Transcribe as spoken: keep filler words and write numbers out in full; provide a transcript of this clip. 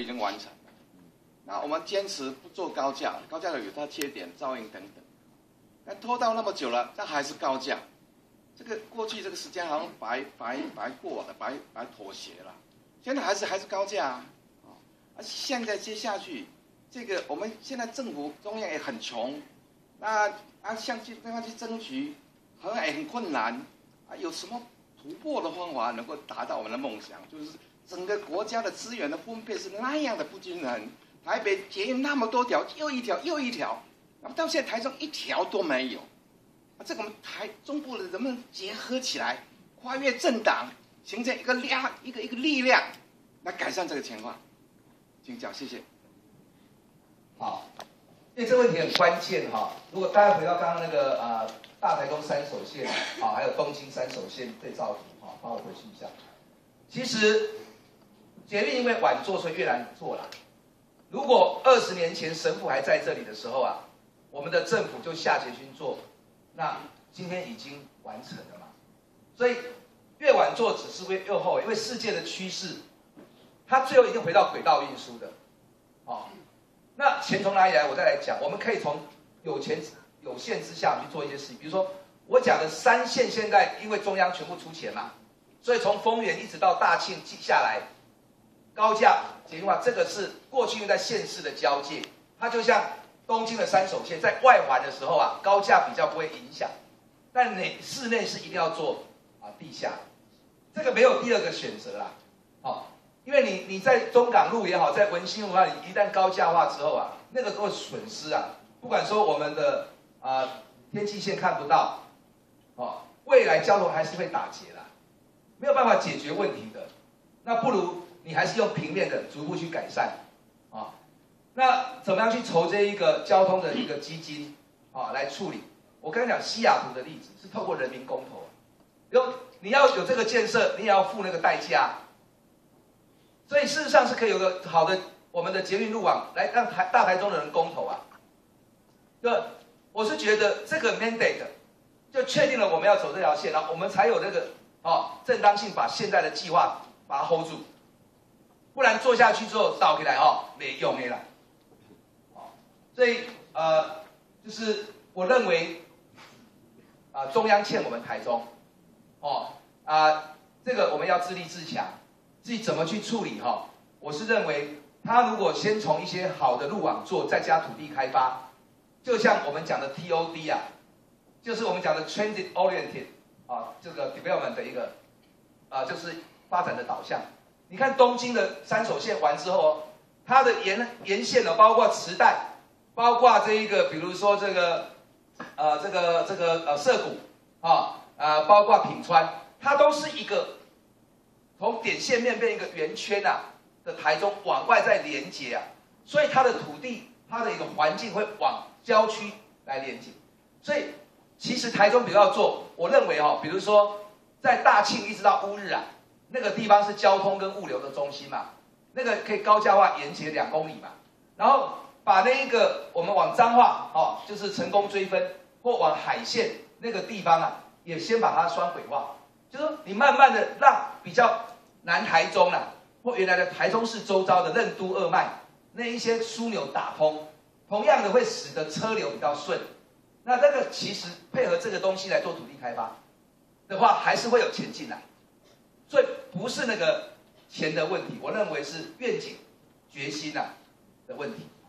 已经完成了。那我们坚持不做高架，高架有它缺点，噪音等等。那拖到那么久了，那还是高架。这个过去这个时间好像白白白过了，白白妥协了。现在还是还是高架啊。啊，现在接下去，这个我们现在政府中央也很穷，那啊向去对方去争取，好像也很困难。啊，有什么突破的方法能够达到我们的梦想？就是整个国家的资源的分配是那样的不均衡。台北捷运那么多条，又一条又一条，那么到现在台中一条都没有。啊，这个我们台中部的人们结合起来，跨越政党，形成一个力一个一个力量，来改善这个情况。请讲，谢谢。 好，因为这个问题很关键哈。如果大家回到刚刚那个啊、呃、大台中三手线啊，还有东京三手线对照图哈，帮我回去一下。其实捷运因为晚做，所以越难做了。如果二十年前神父还在这里的时候啊，我们的政府就下决心做，那今天已经完成了嘛。所以越晚做只是会越后悔，因为世界的趋势，它最后一定回到轨道运输的。哦，那钱从哪里来？我再来讲，我们可以从有钱有限之下去做一些事情，比如说我讲的三线，现在因为中央全部出钱嘛，所以从丰原一直到大庆下来。高架捷运化，这个是过去在县市的交界，它就像东京的三手线，在外环的时候啊，高架比较不会影响，但你室内是一定要做啊地下，这个没有第二个选择啦，哦，因为你你在中港路也好，在文心路啊，你一旦高架化之后啊，那个都会损失啊，不管说我们的啊天际线看不到，哦，未来交通还是会打结啦，没有办法解决问题的，那不如。你还是用平面的逐步去改善，啊，那怎么样去筹这一个交通的一个基金啊来处理？我刚才讲西雅图的例子是透过人民公投，有你要有这个建设，你也要付那个代价，所以事实上是可以有个好的我们的捷运路网来让台大台中的人公投啊。那我是觉得这个 mandate 就确定了我们要走这条线，然后我们才有那个哦正当性把现在的计划把它 hold 住。不然做下去之后倒起来哦，没用的啦。哦，所以呃，就是我认为啊、呃，中央欠我们台中，哦啊、呃，这个我们要自立自强，自己怎么去处理哈、哦？我是认为，他如果先从一些好的路网做，再加土地开发，就像我们讲的 T O D 啊，就是我们讲的 Transit Oriented 啊，这个 development 的一个啊、呃，就是发展的导向。你看东京的三手线完之后哦，它的沿沿线呢，包括池袋，包括这一个，比如说这个，呃，这个这个呃涩谷啊，呃，包括品川，它都是一个从点线面变一个圆圈啊的台中往外再连接啊，所以它的土地，它的一个环境会往郊区来连接，所以其实台中比较做，我认为哦，比如说在大庆一直到乌日啊。那个地方是交通跟物流的中心嘛，那个可以高架化沿截两公里嘛，然后把那一个我们往彰化哦，就是成功追分或往海线那个地方啊，也先把它双轨化，就是说你慢慢的让比较南台中啦、啊，或原来的台中市周遭的任都二脉那一些枢纽打通，同样的会使得车流比较顺。那这个其实配合这个东西来做土地开发的话，还是会有钱进来。所以不是那个钱的问题，我认为是愿景、决心啊的问题。